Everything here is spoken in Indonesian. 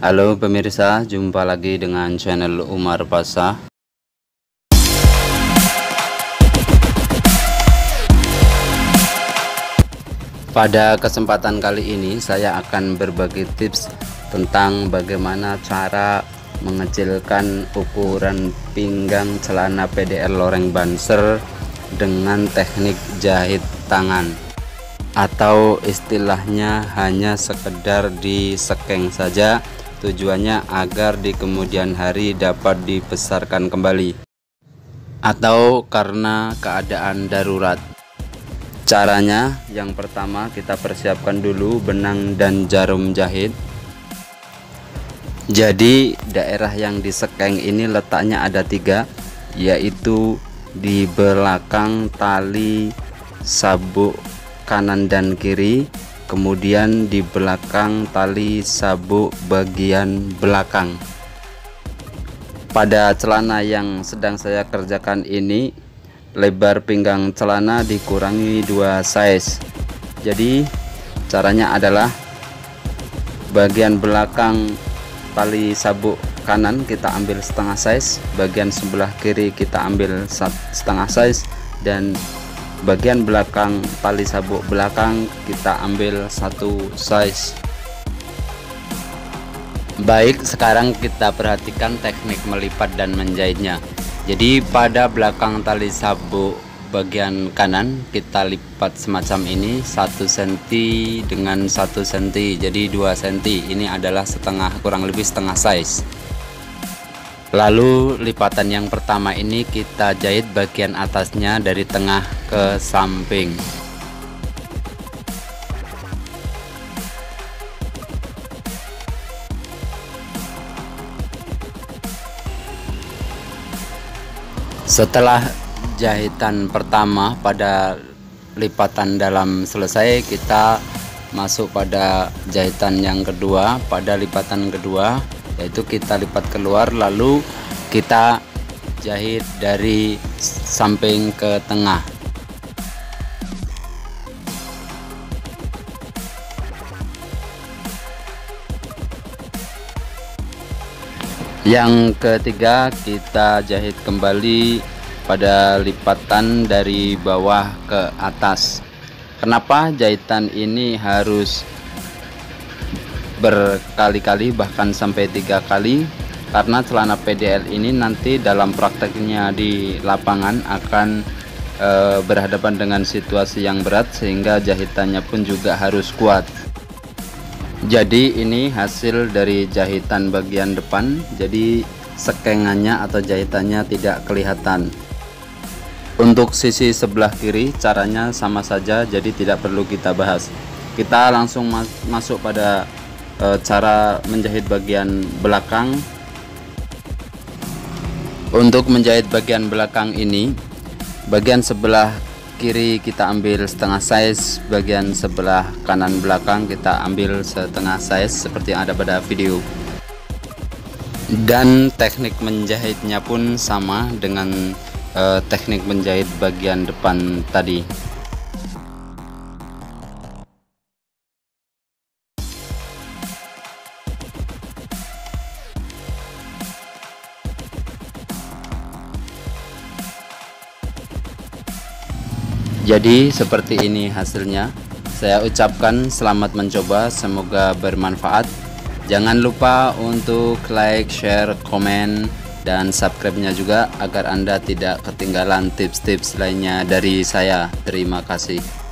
Halo pemirsa, jumpa lagi dengan channel Umar Pasah. Pada kesempatan kali ini saya akan berbagi tips tentang bagaimana cara mengecilkan ukuran pinggang celana PDL Loreng Banser dengan teknik jahit tangan, atau istilahnya hanya sekedar disekeng saja, tujuannya agar di kemudian hari dapat dibesarkan kembali atau karena keadaan darurat. Caranya, yang pertama kita persiapkan dulu benang dan jarum jahit. Jadi daerah yang disekeng ini letaknya ada 3, yaitu di belakang tali sabuk kanan dan kiri, kemudian di belakang tali sabuk bagian belakang. Pada celana yang sedang saya kerjakan ini, lebar pinggang celana dikurangi 2 size. Jadi caranya adalah bagian belakang tali sabuk kanan kita ambil setengah size, bagian sebelah kiri kita ambil setengah size, dan bagian belakang tali sabuk belakang kita ambil 1 size. Baik, sekarang kita perhatikan teknik melipat dan menjahitnya. Jadi pada belakang tali sabuk bagian kanan kita lipat semacam ini, 1 cm dengan 1 cm, jadi 2 cm. Ini adalah kurang lebih setengah size. Lalu lipatan yang pertama ini kita jahit bagian atasnya dari tengah ke samping. Setelah jahitan pertama pada lipatan dalam selesai, kita masuk pada jahitan yang kedua. Pada lipatan kedua, yaitu kita lipat keluar, lalu kita jahit dari samping ke tengah. Yang ketiga, kita jahit kembali pada lipatan dari bawah ke atas. Kenapa jahitan ini harus berkali-kali, bahkan sampai 3 kali? Karena celana PDL ini nanti dalam prakteknya di lapangan akan berhadapan dengan situasi yang berat, sehingga jahitannya pun juga harus kuat. Jadi ini hasil dari jahitan bagian depan, jadi sekengannya atau jahitannya tidak kelihatan. Untuk sisi sebelah kiri caranya sama saja, jadi tidak perlu kita bahas. Kita langsung masuk pada cara menjahit bagian belakang. Untuk menjahit bagian belakang ini, bagian sebelah kiri kita ambil setengah size, bagian sebelah kanan belakang kita ambil setengah size seperti yang ada pada video. Dan teknik menjahitnya pun sama dengan teknik menjahit bagian depan tadi. Jadi seperti ini hasilnya. Saya ucapkan selamat mencoba, semoga bermanfaat. Jangan lupa untuk like, share, komen, dan subscribe-nya juga agar Anda tidak ketinggalan tips-tips lainnya dari saya. Terima kasih.